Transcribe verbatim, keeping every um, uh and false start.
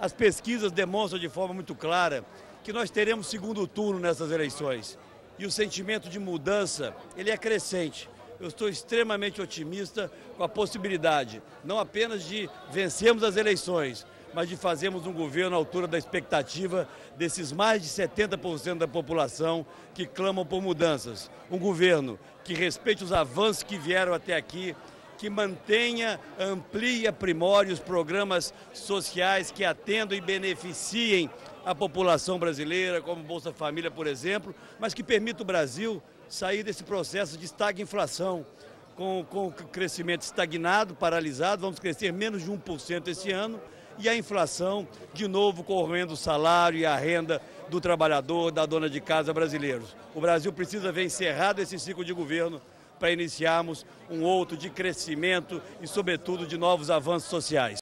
As pesquisas demonstram de forma muito clara que nós teremos segundo turno nessas eleições. E o sentimento de mudança, ele é crescente. Eu estou extremamente otimista com a possibilidade, não apenas de vencermos as eleições, mas de fazermos um governo à altura da expectativa desses mais de setenta por cento da população que clamam por mudanças. Um governo que respeite os avanços que vieram até aqui, que mantenha, amplie e aprimore os programas sociais que atendam e beneficiem a população brasileira, como Bolsa Família, por exemplo, mas que permita o Brasil sair desse processo de estagflação, com, com o crescimento estagnado, paralisado, vamos crescer menos de um por cento esse ano, e a inflação, de novo, corroendo o salário e a renda do trabalhador, da dona de casa brasileiros. O Brasil precisa ver encerrado esse ciclo de governo para iniciarmos um outro de crescimento e, sobretudo, de novos avanços sociais.